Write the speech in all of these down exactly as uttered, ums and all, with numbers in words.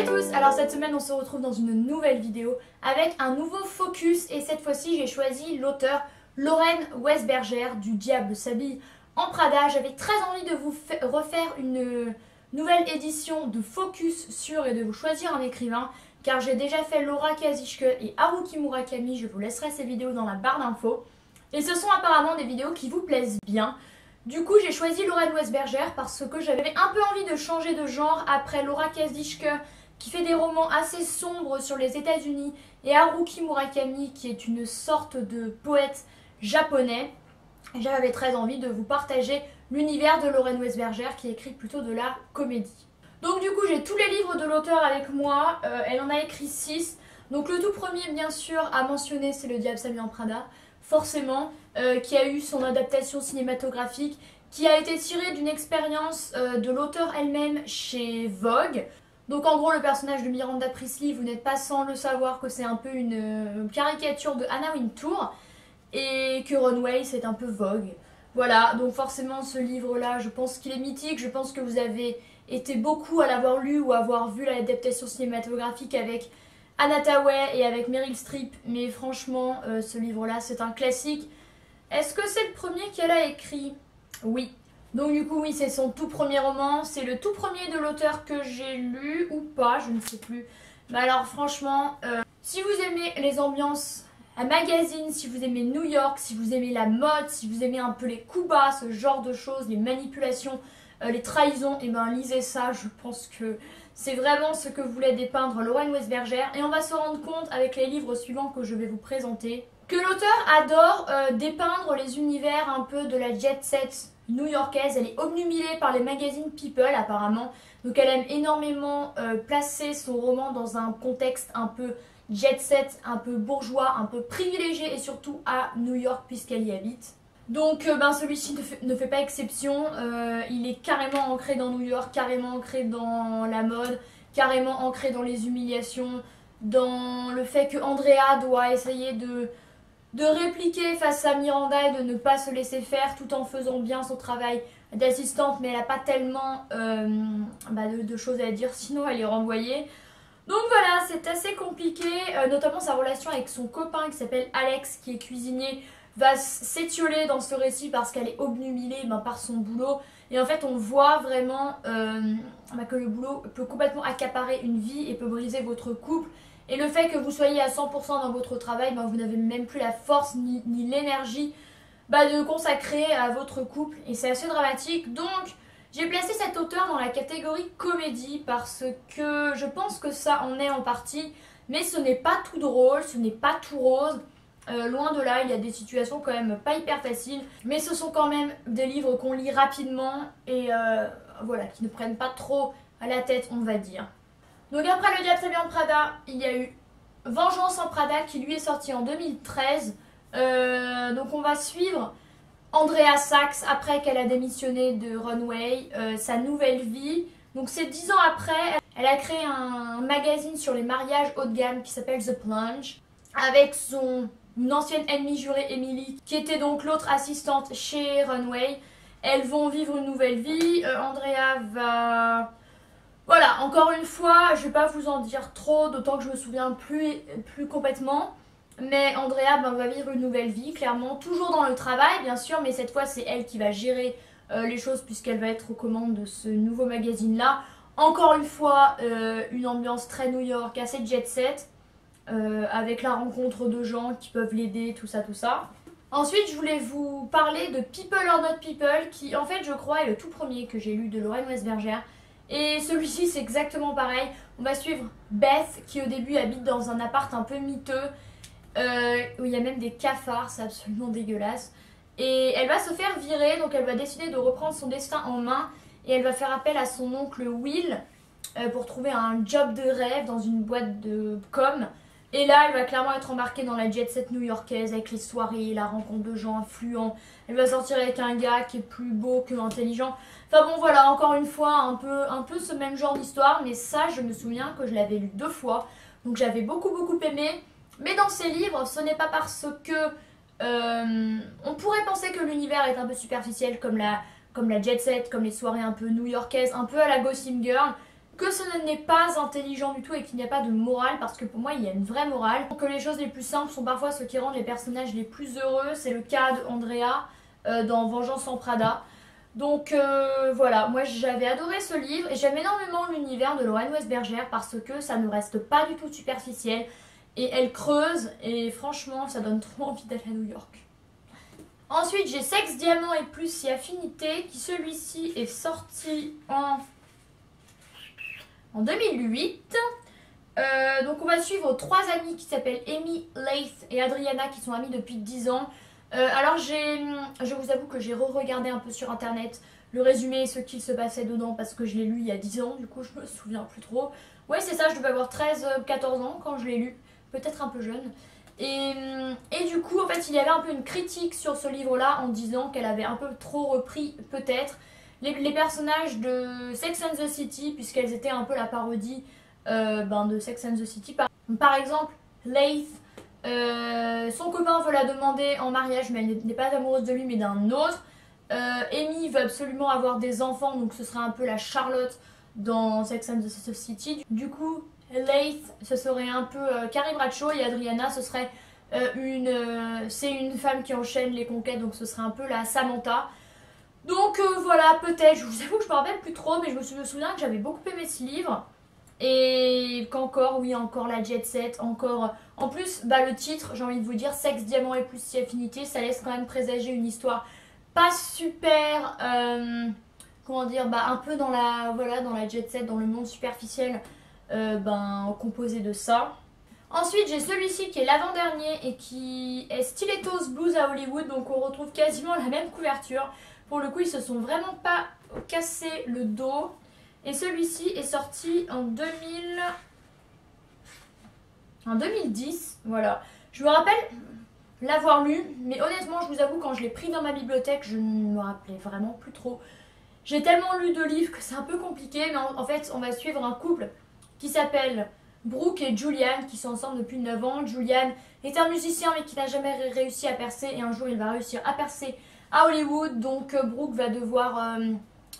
Salut tous! Alors cette semaine on se retrouve dans une nouvelle vidéo avec un nouveau focus et cette fois-ci j'ai choisi l'auteur Lauren Weisberger du Diable s'habille en Prada. J'avais très envie de vous refaire une nouvelle édition de focus sur et de vous choisir un écrivain car j'ai déjà fait Laura Kazichke et Haruki Murakami. Je vous laisserai ces vidéos dans la barre d'infos et ce sont apparemment des vidéos qui vous plaisent bien. Du coup, j'ai choisi Lauren Weisberger parce que j'avais un peu envie de changer de genre après Laura Kazichke qui fait des romans assez sombres sur les États-Unis et Haruki Murakami qui est une sorte de poète japonais. J'avais très envie de vous partager l'univers de Lauren Weisberger qui écrit plutôt de la comédie. Donc du coup, j'ai tous les livres de l'auteur avec moi. Euh, elle en a écrit six. Donc le tout premier, bien sûr, à mentionner, c'est Le Diable s'habille en Prada. Forcément, euh, qui a eu son adaptation cinématographique, qui a été tirée d'une expérience euh, de l'auteur elle-même chez Vogue. Donc en gros, le personnage de Miranda Priestly, vous n'êtes pas sans le savoir que c'est un peu une euh, caricature de Anna Wintour, et que Runway, c'est un peu Vogue. Voilà, donc forcément ce livre-là, je pense qu'il est mythique, je pense que vous avez été beaucoup à l'avoir lu ou avoir vu l'adaptation cinématographique avec Anna Thaoué et avec Meryl Streep, mais franchement, euh, ce livre-là, c'est un classique. Est-ce que c'est le premier qu'elle a écrit? Oui. Donc du coup, oui, c'est son tout premier roman. C'est le tout premier de l'auteur que j'ai lu, ou pas, je ne sais plus. Mais alors franchement, euh, si vous aimez les ambiances à magazine, si vous aimez New York, si vous aimez la mode, si vous aimez un peu les coups bas, ce genre de choses, les manipulations, euh, les trahisons, et ben lisez ça, je pense que c'est vraiment ce que voulait dépeindre Lauren Weisberger. Et on va se rendre compte avec les livres suivants que je vais vous présenter que l'auteur adore euh, dépeindre les univers un peu de la jet set new-yorkaise. Elle est obnubilée par les magazines People apparemment. Donc elle aime énormément euh, placer son roman dans un contexte un peu jet set, un peu bourgeois, un peu privilégié et surtout à New York puisqu'elle y habite. Donc euh, ben, celui-ci ne fait, ne fait pas exception, euh, il est carrément ancré dans New York, carrément ancré dans la mode, carrément ancré dans les humiliations, dans le fait que Andrea doit essayer de, de répliquer face à Miranda et de ne pas se laisser faire tout en faisant bien son travail d'assistante, mais elle n'a pas tellement euh, bah, de, de choses à dire sinon elle est renvoyée. Donc voilà, c'est assez compliqué, euh, notamment sa relation avec son copain qui s'appelle Alex qui est cuisinier va s'étioler dans ce récit parce qu'elle est obnubilée ben, par son boulot. Et en fait, on voit vraiment euh, ben, que le boulot peut complètement accaparer une vie et peut briser votre couple. Et le fait que vous soyez à cent pour cent dans votre travail, ben, vous n'avez même plus la force ni, ni l'énergie ben, de consacrer à votre couple. Et c'est assez dramatique. Donc, j'ai placé cet auteur dans la catégorie comédie parce que je pense que ça en est en partie. Mais ce n'est pas tout drôle, ce n'est pas tout rose. Euh, loin de là, il y a des situations quand même pas hyper faciles, mais ce sont quand même des livres qu'on lit rapidement et euh, voilà, qui ne prennent pas trop à la tête, on va dire. Donc après Le Diable s'habille en Prada, il y a eu Vengeance en Prada qui lui est sorti en deux mille treize. Euh, donc on va suivre Andrea Sachs après qu'elle a démissionné de Runway, euh, sa nouvelle vie. Donc c'est dix ans après, elle a créé un magazine sur les mariages haut de gamme qui s'appelle The Plunge avec son une ancienne ennemie jurée, Emily, qui était donc l'autre assistante chez Runway. Elles vont vivre une nouvelle vie. Euh, Andrea va... Voilà, encore une fois, je ne vais pas vous en dire trop, d'autant que je me souviens plus, plus complètement. Mais Andrea ben, va vivre une nouvelle vie, clairement. Toujours dans le travail, bien sûr, mais cette fois, c'est elle qui va gérer euh, les choses puisqu'elle va être aux commandes de ce nouveau magazine-là. Encore une fois, euh, une ambiance très New York, assez jet set. Euh, avec la rencontre de gens qui peuvent l'aider, tout ça, tout ça. Ensuite, je voulais vous parler de People or Not People, qui en fait, je crois, est le tout premier que j'ai lu de Lauren Weisberger. Et celui-ci, c'est exactement pareil. On va suivre Beth, qui au début habite dans un appart un peu miteux, euh, où il y a même des cafards, c'est absolument dégueulasse. Et elle va se faire virer, donc elle va décider de reprendre son destin en main, et elle va faire appel à son oncle Will euh, pour trouver un job de rêve dans une boîte de com. Et là, elle va clairement être embarquée dans la jet set new-yorkaise avec les soirées, la rencontre de gens influents. Elle va sortir avec un gars qui est plus beau que intelligent. Enfin bon, voilà, encore une fois, un peu, un peu ce même genre d'histoire. Mais ça, je me souviens que je l'avais lu deux fois. Donc j'avais beaucoup, beaucoup aimé. Mais dans ces livres, ce n'est pas parce que... Euh, on pourrait penser que l'univers est un peu superficiel comme la, comme la jet set, comme les soirées un peu new-yorkaises, un peu à la Gossip Girl. que ce n'est pas intelligent du tout et qu'il n'y a pas de morale, parce que pour moi il y a une vraie morale. Que les choses les plus simples sont parfois ce qui rendent les personnages les plus heureux. C'est le cas de Andrea euh, dans Vengeance en Prada. Donc euh, voilà, moi j'avais adoré ce livre et j'aime énormément l'univers de Lorraine Westberger parce que ça ne reste pas du tout superficiel et elle creuse et franchement ça donne trop envie d'aller à New York. Ensuite j'ai Sexe, Diamant et Plus et Affinité qui celui-ci est sorti en, en deux mille huit. Euh, donc on va suivre trois amies qui s'appellent Amy, Leith et Adriana qui sont amies depuis dix ans. Euh, alors j'ai, je vous avoue que j'ai re-regardé un peu sur internet le résumé et ce qu'il se passait dedans parce que je l'ai lu il y a dix ans, du coup je me souviens plus trop. Ouais c'est ça, je devais avoir treize quatorze ans quand je l'ai lu, peut-être un peu jeune. Et, et du coup en fait il y avait un peu une critique sur ce livre là en disant qu'elle avait un peu trop repris peut-être les, les personnages de Sex and the City puisqu'elles étaient un peu la parodie euh, ben, de Sex and the City. Par, par exemple Leith. Euh, son copain veut la demander en mariage mais elle n'est pas amoureuse de lui mais d'un autre. euh, Amy veut absolument avoir des enfants donc ce serait un peu la Charlotte dans Sex and the City. Du coup Leith ce serait un peu euh, Carrie Bradshaw et Adriana ce serait euh, une euh, c'est une femme qui enchaîne les conquêtes donc ce serait un peu la Samantha. Donc euh, voilà peut-être, je vous avoue que je me rappelle plus trop mais je me souviens que j'avais beaucoup aimé ce livre. Et qu'encore, oui, encore la jet set, encore... En plus, bah, le titre, j'ai envie de vous dire, Sexe, Diamant et Plus si Affinité, ça laisse quand même présager une histoire pas super... Euh, comment dire, bah, un peu dans la, voilà, dans la jet set, dans le monde superficiel, euh, ben, composé de ça. Ensuite, j'ai celui-ci qui est l'avant-dernier et qui est Stilettos Blues à Hollywood, donc on retrouve quasiment la même couverture. Pour le coup, ils se sont vraiment pas cassé le dos. Et celui-ci est sorti en deux mille... en deux mille dix, voilà. Je me rappelle l'avoir lu, mais honnêtement, je vous avoue, quand je l'ai pris dans ma bibliothèque, je ne me rappelais vraiment plus trop. J'ai tellement lu de livres que c'est un peu compliqué, mais en, en fait, on va suivre un couple qui s'appelle Brooke et Julian, qui sont ensemble depuis neuf ans. Julian est un musicien, mais qui n'a jamais réussi à percer, et un jour, il va réussir à percer à Hollywood. Donc, Brooke va devoir... Euh,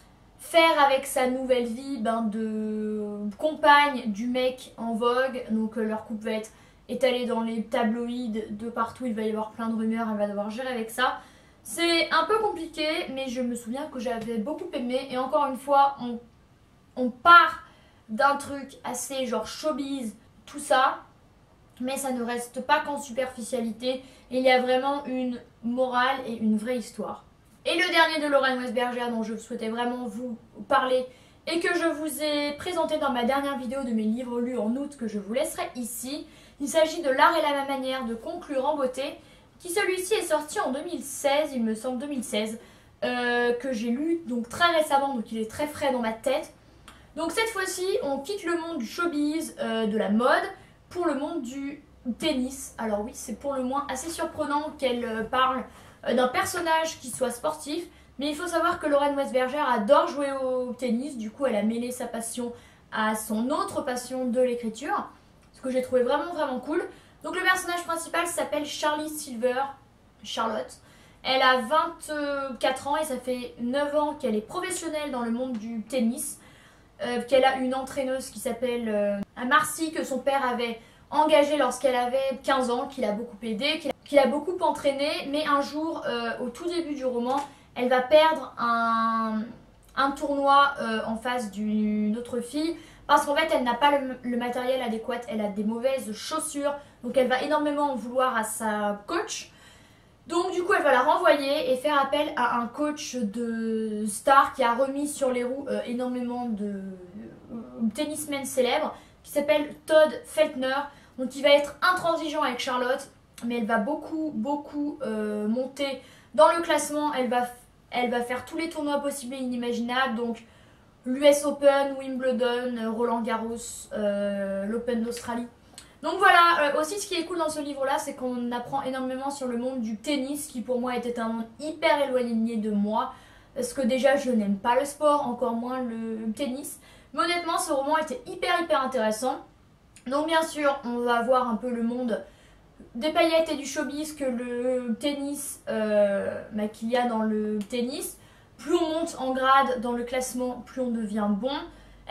faire avec sa nouvelle vie ben, de compagne du mec en vogue. Donc euh, leur couple va être étalé dans les tabloïds de partout, il va y avoir plein de rumeurs, elle va devoir gérer avec ça. C'est un peu compliqué mais je me souviens que j'avais beaucoup aimé et encore une fois on, on part d'un truc assez genre showbiz, tout ça, mais ça ne reste pas qu'en superficialité, il y a vraiment une morale et une vraie histoire. Et le dernier de Lorraine Westberger dont je souhaitais vraiment vous parler et que je vous ai présenté dans ma dernière vidéo de mes livres lus en août que je vous laisserai ici. Il s'agit de L'art et la manière de conclure en beauté, qui celui-ci est sorti en deux mille seize, il me semble deux mille seize, euh, que j'ai lu donc très récemment, donc il est très frais dans ma tête. Donc cette fois-ci, on quitte le monde du showbiz, euh, de la mode, pour le monde du tennis. Alors oui, c'est pour le moins assez surprenant qu'elle euh, parle d'un personnage qui soit sportif, mais il faut savoir que Lorraine Westberger adore jouer au tennis, du coup elle a mêlé sa passion à son autre passion de l'écriture, ce que j'ai trouvé vraiment vraiment cool. Donc le personnage principal s'appelle Charlie Silver, Charlotte. Elle a vingt-quatre ans et ça fait neuf ans qu'elle est professionnelle dans le monde du tennis, euh, qu'elle a une entraîneuse qui s'appelle euh, Marcy, que son père avait engagée lorsqu'elle avait quinze ans, qui l'a beaucoup aidée, qui qui l'a beaucoup entraînée, mais un jour, euh, au tout début du roman, elle va perdre un, un tournoi euh, en face d'une autre fille, parce qu'en fait, elle n'a pas le, le matériel adéquat, elle a des mauvaises chaussures, donc elle va énormément en vouloir à sa coach. Donc du coup, elle va la renvoyer et faire appel à un coach de star qui a remis sur les roues euh, énormément de euh, tennismen célèbres, qui s'appelle Todd Feltner. Donc il va être intransigeant avec Charlotte, mais elle va beaucoup, beaucoup euh, monter dans le classement. Elle va, elle va faire tous les tournois possibles et inimaginables. Donc l'U S Open, Wimbledon, Roland Garros, euh, l'Open d'Australie. Donc voilà, euh, aussi ce qui est cool dans ce livre-là, c'est qu'on apprend énormément sur le monde du tennis, qui pour moi était un monde hyper éloigné de moi. Parce que déjà, je n'aime pas le sport, encore moins le tennis. Mais honnêtement, ce roman était hyper, hyper intéressant. Donc bien sûr, on va voir un peu le monde des paillettes et du showbiz que le tennis, euh, bah, qu'il y a dans le tennis. Plus on monte en grade dans le classement, plus on devient bon.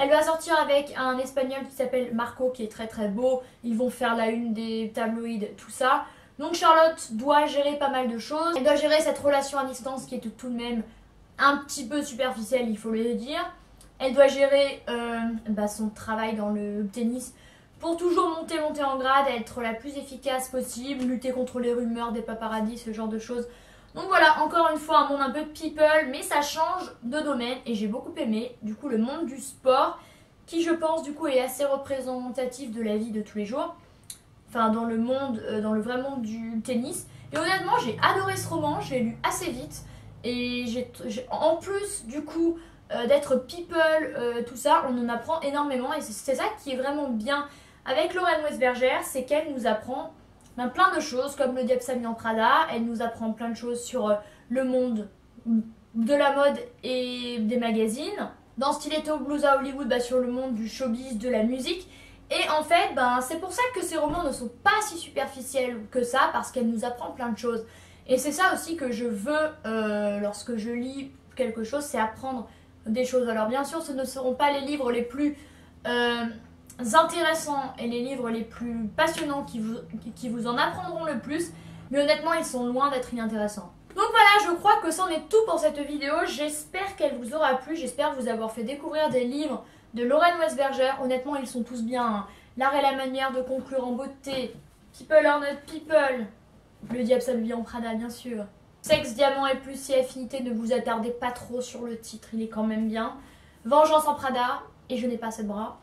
Elle va sortir avec un espagnol qui s'appelle Marco, qui est très très beau. Ils vont faire la une des tabloïds, tout ça. Donc Charlotte doit gérer pas mal de choses. Elle doit gérer cette relation à distance qui est tout de même un petit peu superficielle, il faut le dire. Elle doit gérer euh, bah, son travail dans le tennis pour toujours monter, monter en grade, être la plus efficace possible, lutter contre les rumeurs des paparazzis, ce genre de choses. Donc voilà, encore une fois, un monde un peu people, mais ça change de domaine et j'ai beaucoup aimé. Du coup, le monde du sport, qui je pense du coup est assez représentatif de la vie de tous les jours. Enfin, dans le monde, euh, dans le vrai monde du tennis. Et honnêtement, j'ai adoré ce roman, je l'ai lu assez vite. Et j'ai, en plus, du coup, euh, d'être people, euh, tout ça, on en apprend énormément. Et c'est ça qui est vraiment bien avec Lorraine Westberger, c'est qu'elle nous apprend ben, plein de choses, comme le diable s'habille en Prada. Elle nous apprend plein de choses sur euh, le monde de la mode et des magazines. Dans Stiletto Blues à Hollywood, ben, sur le monde du showbiz, de la musique. Et en fait, ben, c'est pour ça que ces romans ne sont pas si superficiels que ça, parce qu'elle nous apprend plein de choses. Et c'est ça aussi que je veux euh, lorsque je lis quelque chose, c'est apprendre des choses. Alors bien sûr, ce ne seront pas les livres les plus euh, intéressants et les livres les plus passionnants qui vous, qui vous en apprendront le plus, mais honnêtement, ils sont loin d'être inintéressants. Donc voilà, je crois que c'en est tout pour cette vidéo. J'espère qu'elle vous aura plu, j'espère vous avoir fait découvrir des livres de Lorraine Westberger. Honnêtement, ils sont tous bien. Hein. L'art et la manière de conclure en beauté, People are not people, le diable s'habille en Prada, bien sûr. Sexe, diamant et plus si affinité, ne vous attardez pas trop sur le titre, il est quand même bien. Vengeance en Prada, et je n'ai pas assez de bras.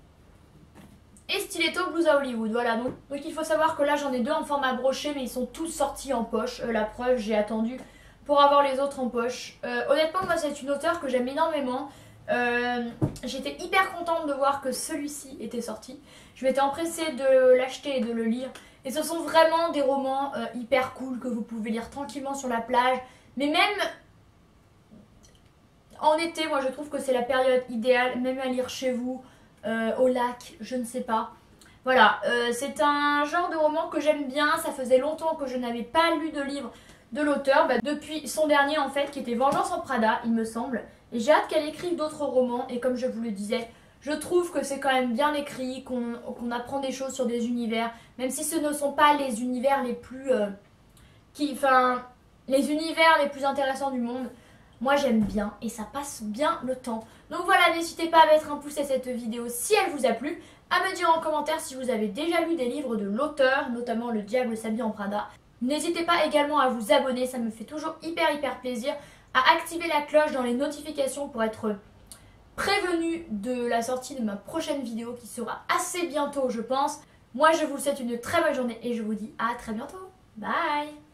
Et Stiletto Blues à Hollywood, voilà. Donc, donc il faut savoir que là j'en ai deux en format broché, mais ils sont tous sortis en poche. Euh, la preuve, j'ai attendu pour avoir les autres en poche. Euh, honnêtement, moi c'est une auteure que j'aime énormément. Euh, J'étais hyper contente de voir que celui-ci était sorti. Je m'étais empressée de l'acheter et de le lire. Et ce sont vraiment des romans euh, hyper cool que vous pouvez lire tranquillement sur la plage. Mais même en été, moi je trouve que c'est la période idéale, même à lire chez vous, euh, au lac, je ne sais pas. Voilà, euh, c'est un genre de roman que j'aime bien. Ça faisait longtemps que je n'avais pas lu de livre de l'auteur, bah, depuis son dernier en fait, qui était Vengeance en Prada, il me semble. Et j'ai hâte qu'elle écrive d'autres romans, et comme je vous le disais, je trouve que c'est quand même bien écrit, qu'on qu'on apprend des choses sur des univers, même si ce ne sont pas les univers les plus... Euh, qui, enfin, les univers les plus intéressants du monde. Moi j'aime bien, et ça passe bien le temps. Donc voilà, n'hésitez pas à mettre un pouce à cette vidéo si elle vous a plu, à me dire en commentaire si vous avez déjà lu des livres de l'auteur, notamment Le diable s'habille en Prada. N'hésitez pas également à vous abonner, ça me fait toujours hyper hyper plaisir, à activer la cloche dans les notifications pour être prévenu de la sortie de ma prochaine vidéo qui sera assez bientôt je pense. Moi je vous souhaite une très bonne journée et je vous dis à très bientôt. Bye!